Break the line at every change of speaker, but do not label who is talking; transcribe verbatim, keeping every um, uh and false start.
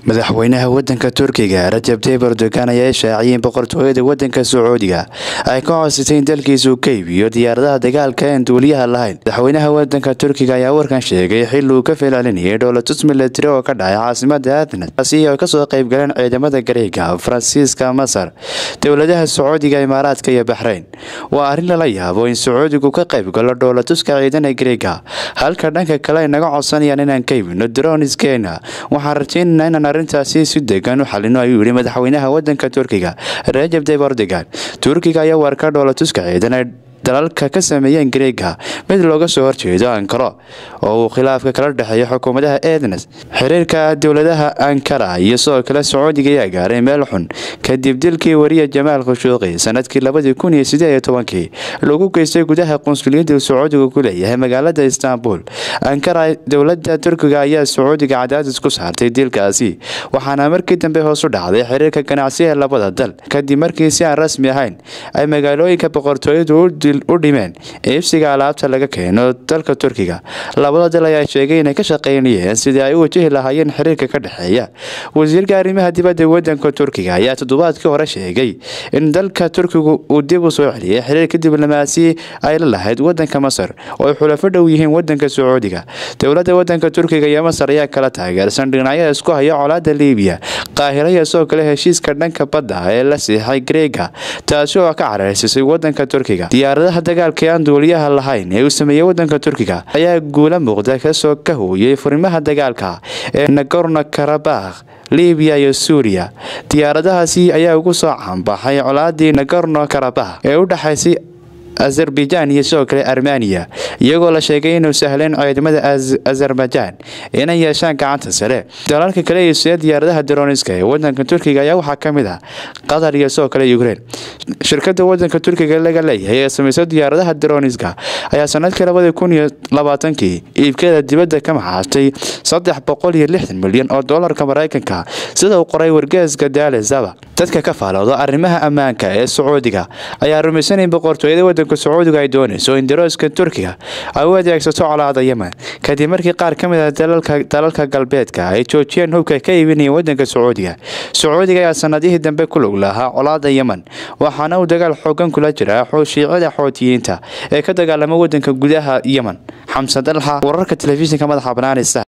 madaxweynaha wadanka Turkiga Rajab Tayyip Erdogan ayaa shaaciyay boqortooyada wadanka Sacuudiga ay ka codsatay in dalkiisu ka iibiyo diyaaradaha dagaalka ee duuliyaha lahayn. Madaxweynaha wadanka Turkiga ayaa warkan sheegay xilli uu ka filaalinayay dowladda military oo ka dhacay caasimadda Athens taasi oo ka soo qayb galeen ciidamada Greega, Faransiiska, Masar, dowladaha Sacuudiga, Imaaraadka iyo Bahrain. Waa arrin la yaabo in Sacuudigu ka qayb galo dowladda ciidamada Greega halka dhanka kale ay naga codsanayaan inaan ka iibino droneskeena. Waxaan rajaynaynaa inaan arrintaasi si degan u xalino, ayuu yiri madaxweynaha wadanka Turkiga Rajab Tayyip Erdogan. Turkiga ayaa warka dowladda ciidamada dalalka ka sameeyeen Greega mid looga soo horjeedo Ankara oo uu khilaafka kala dhaxeeyo xukuumadaha Athens. Xiriirka dowladaha Ankara iyo soo kale Sacuudiga ayaa gaaray meel xun kadib dilkii wariye Jamaal Khashoggi sanadkii laba kun iyo siddeed iyo toban lagu geystay gudaha qunsuliyadda Sacuudiga ku leeyahay magaalada Istanbul. Ankara dowladda Turkiga ayaa Sacuudiga cadaadis ku saartay dilkaasi, waxaana markii dambe hoos u dhacday xiriirka ganacsiga labada dal kadib markii si aan rasmi ahayn ay magaalooyinka boqortooyadu u dhimeen iibsiga alaabta laga keeno dalka Turkiga. Labada dal ayaa sheegay inay ka shaqeynayeen sidii ay u wajihi lahaayeen xiriirka ka dhaxeeya. Wasiirka arrimaha dibadda ee wadanka Turkiga ayaa toddobaadkii hore sheegay in dalka Turkigu uu dib u soo celiyay xiriirka diblomaasi ay la lahayd wadanka Masar oo ay xulafo dhow yihiin wadanka Sacuudiga. Dowladda wadanka Turkiga iyo Masar ayaa kala taageersan dhinacyada isku haya colaadda Liibiya. Qaahiro ayaa soo kale heshiiska dhanka badda ee la siixay Greega taasi oo ka caraysay wadanka Turkiga. diyaaradaha dagaalka aan duuliyaha lahayn ee uu sameeyay wadanka Turkiga ayaa guula muuqda ka soo ka hooyay furimaha dagaalka ee Nagorno-Karabakh, Liibiya iyo Suuriya. Diyaaradahaasi ayaa ugu soo caanbaxay colaadii Nagorno-Karabakh ee u dhaxaysay Azerbaijan iyo soo kale Armenia, iyagoo la sheegay inuu sahleen ciidamada Azerbaijan inay yeeshaan gacanta sare. Dalalka kale ee sida diyaaradaha droneska ee wadanka Turkiga ayaa waxaa ka mid ah Qatar iyo soo kale Ukraine. Shirkadda wadanka Turkiga laga leeyahay ee sameysay diyaaradaha droneska ayaa sanadkii laba kun iyo labaatan iibkeeda dibadda ka maxaastay saddex boqol iyo lixdan milyan oo doolarka Mareykanka, sida uu qoray wargeyska Daily Zaba. Dadka ka faalooda arrimaha ammaanka ee Sacuudiga ayaa rumaysan in boqortooyada wadanka Sacuudiga ay doonayso in darooska Turkiga ay u adeegsato colaadda Yemen kadib markii qaar ka mid ah dalalka dalalka galbeedka ay joojiyeen hubka ka iibinaya wadanka Sacuudiga. Sacuudiga ayaa sanadihii dambe ku lug lahaa colaadda Yemen, waxaana uu dagaal xooggan kula jiraa Shiicada Xuutiyiinta ee ka dagaalama wadanka gudaha Yemen. Xamsa Dalha, wararka telefishinka madaxa bannaan.